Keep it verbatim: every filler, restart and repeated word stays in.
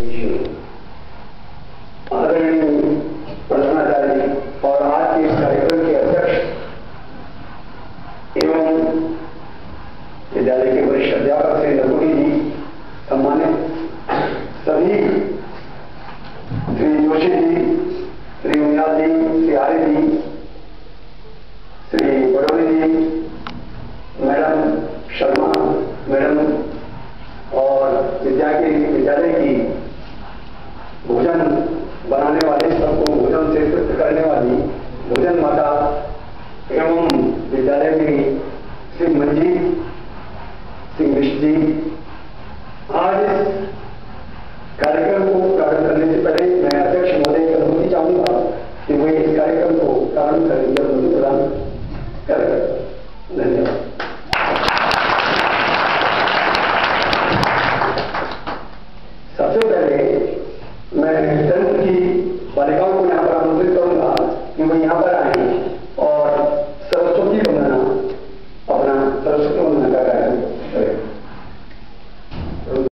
आदरणीय प्रधानाचार्य और आज के इस कार्यक्रम के अध्यक्ष एवं विद्यालय के वरिष्ठ अध्यापक श्री नकुड़ी जी, सम्मानित सभी श्री जोशी जी, श्री उनियाल जी, श्री आर्य जी, श्री बड़ोली जी, मैडम शर्मा मैडम और विद्या की विद्यालय की भोजन बनाने वाले, सबको भोजन से तृप्त करने वाली भोजन माता एवं विद्यालय में श्री मंजीत सिंह मिश्र जी, आज इस कार्यक्रम को प्रारंभ करने से पहले मैं